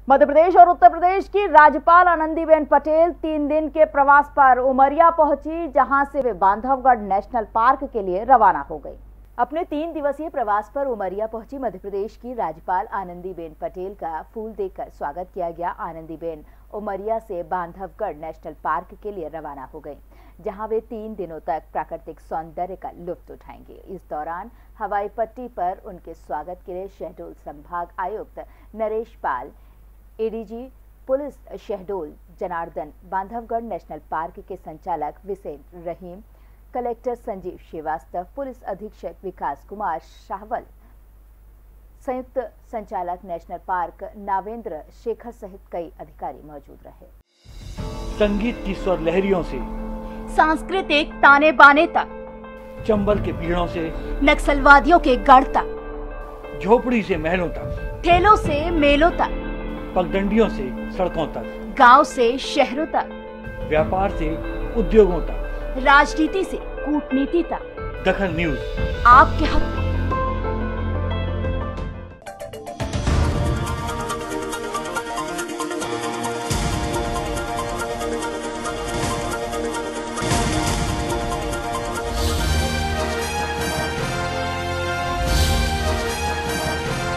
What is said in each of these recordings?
मध्य प्रदेश और उत्तर प्रदेश की राज्यपाल आनंदीबेन पटेल 3 दिन के प्रवास पर उमरिया पहुंची, जहां से वे बांधवगढ़ नेशनल पार्क के लिए रवाना हो गई। अपने 3 दिवसीय प्रवास पर उमरिया पहुंची मध्य प्रदेश की राज्यपाल आनंदीबेन पटेल का फूल देकर स्वागत किया गया। आनंदीबेन उमरिया से बांधवगढ़ नेशनल पार्क के लिए रवाना हो गई, जहां वे 3 दिनों तक प्राकृतिक सौंदर्य का लुत्फ उठाएंगे। इस दौरान हवाई पट्टी पर उनके स्वागत के लिए शहडोल संभाग आयुक्त Naresh Pal, ADG police Shahdol Janardan, Bandhavgarh national park के संचालक विसेन रहीम, कलेक्टर संजीव श्रीवास्तव, पुलिस अधीक्षक विकास कुमार शाहवल, संयुक्त संचालक नेशनल पार्क नावेंद्र शेखर सहित कई अधिकारी मौजूद रहे। संगीत की स्वर लहरियों से सांस्कृतिक ताने बाने तक, चंबल के पीड़ों से नक्सलवादियों के गढ़ तक, झोपड़ी से महलों तक, ठेलों से मेलों तक, पगडंडियों से सड़कों तक, गांव से शहरों तक, व्यापार से उद्योगों तक, राजनीति से कूटनीति तक, दखल न्यूज आपके हक में।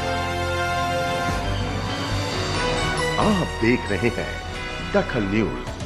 आप देख रहे हैं दखल न्यूज।